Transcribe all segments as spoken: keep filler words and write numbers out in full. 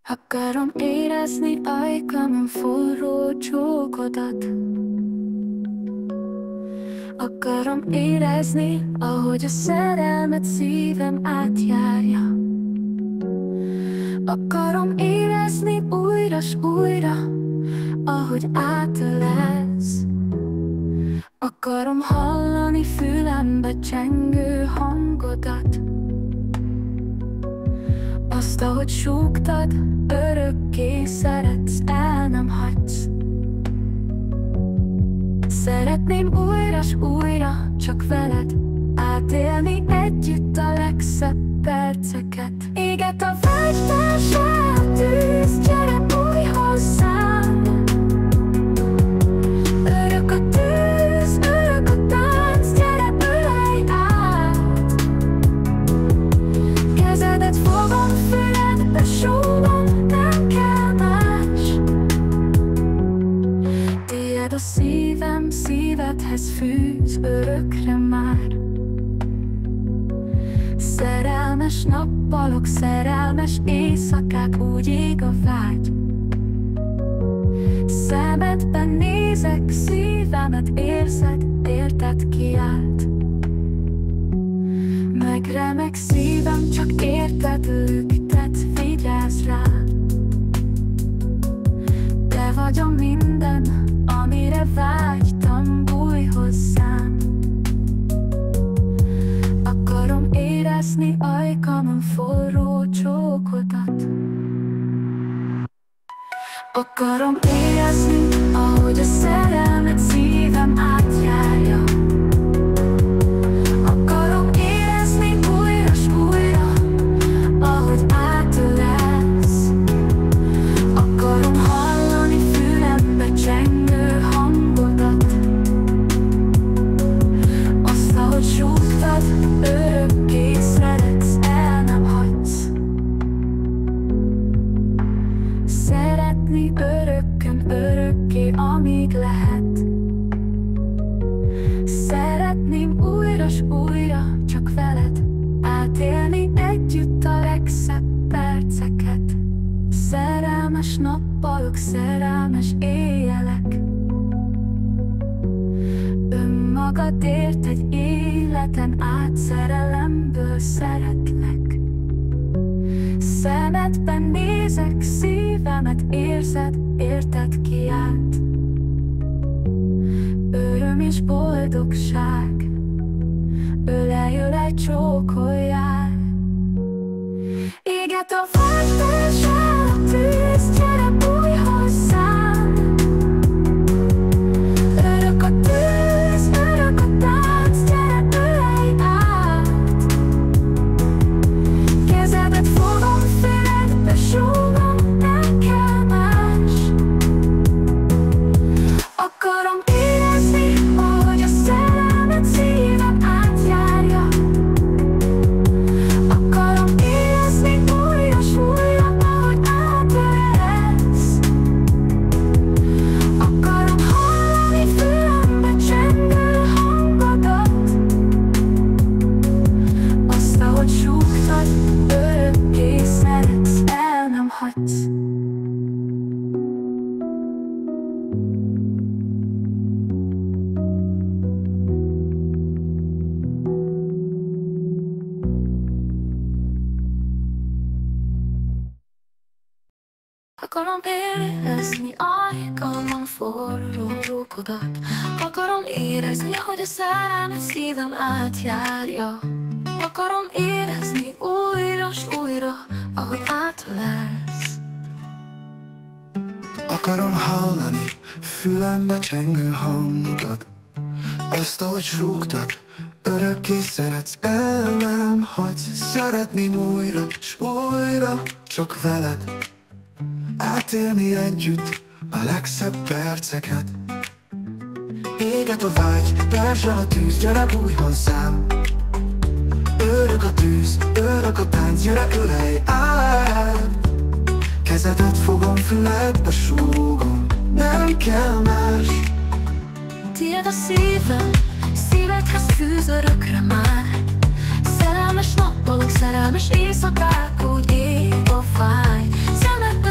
Akarom érezni ajkamon forró csókodat. Akarom érezni, ahogy a szerelmed szívem átjárja. Akarom érezni újra s újra, ahogy átölelsz. Akarom hallani fülembe csengő hangodat. Azt, ahogy súgtad, örökké szeretsz, el nem hagysz. Szeretném újra s újra csak veled átélni együtt a legszebb perceket. Éget a vágy, verse a tűz, gyere bújj hozzám. Örök a tűz, örök a tánc, gyere ölelj át. Kezedet fogom, füledbe súgom, nem kell más. Tied a szívem, szívedhez fűz örökre már. Szerelmes nappalok, szerelmes éjszakák, úgy ég a vágy. Szemedben nézek, szívemet érzed, érted kiált. Megremeg szívem, csak érted lüktet, vigyázz rá. Te vagy a minden, amire vágytam, bújj hozzám. Akarom érezni ajkamon forró csókodat. Akarom érezni, ahogy a szerelmed szívem átjárja. Akarom érezni újra s újra, ahogy átölelsz. Akarom hallani fülembe csengő hangodat. Azt, ahogy súgtad, örökké szeretsz, el nem hagysz. Szeretni örökkön, örökké, amíg lehet. Szeretném újra s újra csak veled átélni együtt a legszebb perceket. Szerelmes nappalok, szerelmes éjjelek. Önmagadért egy életen át, szerelemből szeretlek. Szemedben nézek, szívemet érzed, érted kiált. Öröm és boldogság, ölelj, ölelj, csókoljál. Éget a vágy, verse a tűz, gyere bújj hozzám. Örök a tűz, örök a tánc, gyere ölelj át. Kezedet fogom, füledbe súgom, nem kell más. Akarom érezni, ahogy a szerelmed szívem átjárja. Akarom érezni újra s újra, ahogy átölelsz. Akarom hallani fülembe csengő hangodat. Azt, ahogy súgtad, örökké szeretsz, el nem hagysz. Akarom érezni ajkamon forró csókodat. Akarom érezni, hogy a szerelmed szívem átjárja. Akarom érezni újra s újra, ahogy átölelsz. Akarom hallani fülembe csengő hangodat. Azt, ahogy súgtad, örökké szeretsz, el nem hagysz. Szeretném újra s újra csak veled átélni együtt a legszebb perceket. Éget a vágy, verse a tűz, gyere bújj hozzám. Örök a tűz, örök a tánc, gyere ölelj át. Kezedet fogom, füledbe súgom, nem kell más. Tied a szívem, szívedhez fűz örökre már. Szerelmes nappalok, szerelmes éjszakák, úgy ég a fáj. Szemed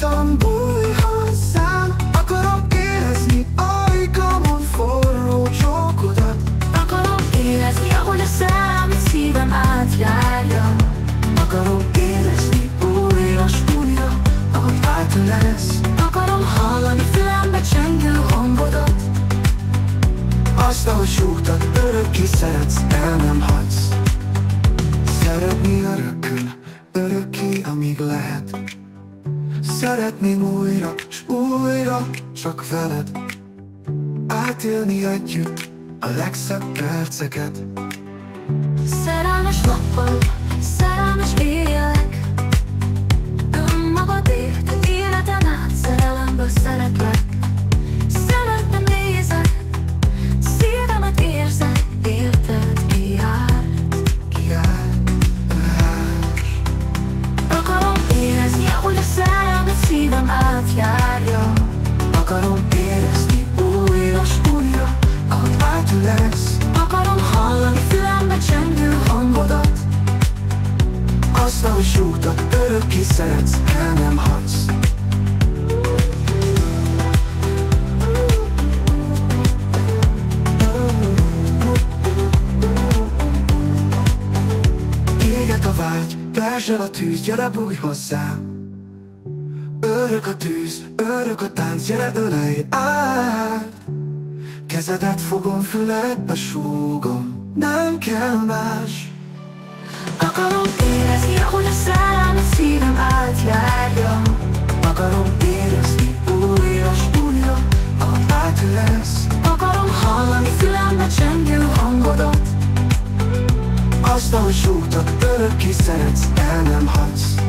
Ajkamon bújj hozzám, akarom érezni ajkamon forró csókodat. Akarom érezni, ahogy a szerelmed szívem átjárja. Akarom érezni újra s újra, ahogy átölelsz. Akarom hallani fülembe csengő hangodat. Azt, ahogy súgtad, örökké szeretsz, el nem hagysz. Szeretni örökön, örökké, amíg lehet. Szeretném újra, s újra, csak veled. Átélni együtt a legszebb perceket. Szerelmes nappal, szerelmes éjjelek. Önmagadért, életen át szerelemből szeretlek. Szeretném nézek, szívemet érzek, érted, ki jár, Ki jár, akarom érezni, ahogy a szerelmed szívem átjárja. akarom érezni újra s újra, ahogy átölelsz. Akarom hallani fülembe csengő hangodat. Azt, ahogy súgtad, örökké szeretsz, el nem hagysz. Éget a vágy, versed a tűz, gyere bújj hozzám. Örök a tűz, örök a tánc, gyere ölelj át. Kezedet fogom, füledbe súgom, nem kell más. Akarom érezni, ahogy a szerelmed szívem átjárja. Akarom érezni újra s újra, ahogy átölelsz. Akarom hallani fülembe csengő hangodat. Azt, ahogy súgtad, örökké szeretsz, el nem hagysz.